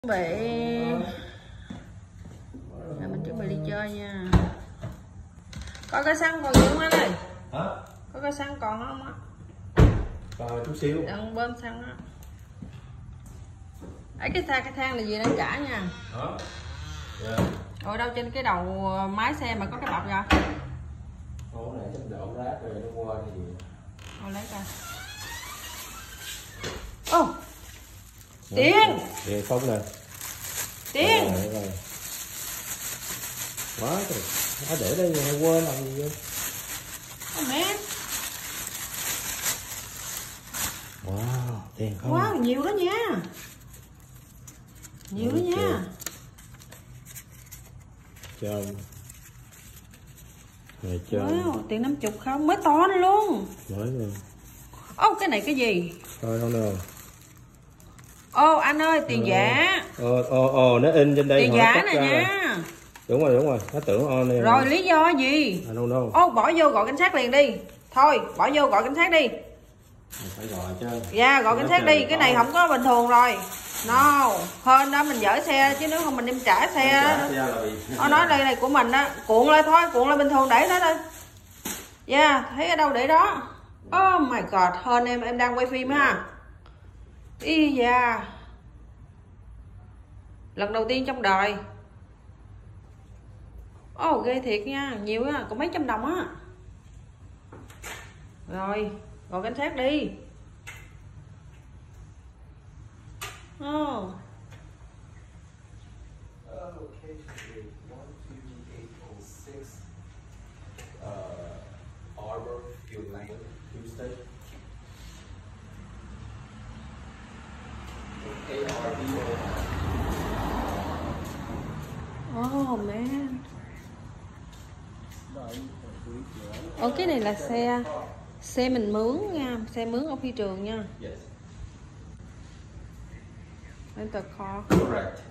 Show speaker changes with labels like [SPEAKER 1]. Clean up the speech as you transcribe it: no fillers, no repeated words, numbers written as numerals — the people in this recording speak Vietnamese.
[SPEAKER 1] Chuẩn bị rồi mình chuẩn bị đi chơi nha. Có cái xăng còn gì không anh ơi?
[SPEAKER 2] Hả?
[SPEAKER 1] Có cái xăng còn không á?
[SPEAKER 2] Còn chút xíu.
[SPEAKER 1] Đang bơm xăng á. Ấy cái thang là gì đang trả nha.
[SPEAKER 2] Đó. Yeah.
[SPEAKER 1] Ở đâu trên cái đầu máy xe mà có cái bọc rồi?
[SPEAKER 2] Ổ này chắc đổ rác rồi nó qua thì.
[SPEAKER 1] Thôi lấy ra. Ô. Tiên.
[SPEAKER 2] Điện không nè.
[SPEAKER 1] Tiên.
[SPEAKER 2] Rồi. Quá trời. Nó để đây rồi quên làm gì vậy?
[SPEAKER 1] Mẹ.
[SPEAKER 2] Wow, tiền không?
[SPEAKER 1] Wow, nhiều đó nha. Nhiều đó nha.
[SPEAKER 2] Chôm. Này chôm.
[SPEAKER 1] Wow, tiền 50 không? Mới to nữa luôn.
[SPEAKER 2] Mới luôn.
[SPEAKER 1] Ô, cái này cái gì?
[SPEAKER 2] Thôi không nào.
[SPEAKER 1] Ô, anh ơi, tiền giả.
[SPEAKER 2] Nó in trên đây.
[SPEAKER 1] Tiền giả này nha.
[SPEAKER 2] Đúng rồi, nó tưởng on này.
[SPEAKER 1] Rồi lý do gì?
[SPEAKER 2] I don't know.
[SPEAKER 1] Ô, bỏ vô gọi cảnh sát liền đi. Thôi, bỏ vô gọi cảnh sát đi.
[SPEAKER 2] Phải gọi chứ.
[SPEAKER 1] Dạ, gọi cảnh sát đi, cái này không có bình thường rồi. No, hơn đó mình dỡ xe chứ nếu không mình đem trả xe đó. Nó nói đây này của mình đó, cuộn lại thôi, cuộn lại bình thường để đó thôi. Dạ, thấy ở đâu để đó. Oh my god, hơn em đang quay phim ha. Ý da. Lần đầu tiên trong đời. Ồ, ghê thiệt nha, nhiều á, có mấy trăm đồng á. Rồi, gọi cảnh sát đi. Oh.
[SPEAKER 2] Arbor, Field Lane, Houston.
[SPEAKER 1] Oh man. Cái này là xe mình mướn nha, xe mướn ở phi trường nha.
[SPEAKER 2] Yes.
[SPEAKER 1] Rent a car.
[SPEAKER 2] Correct.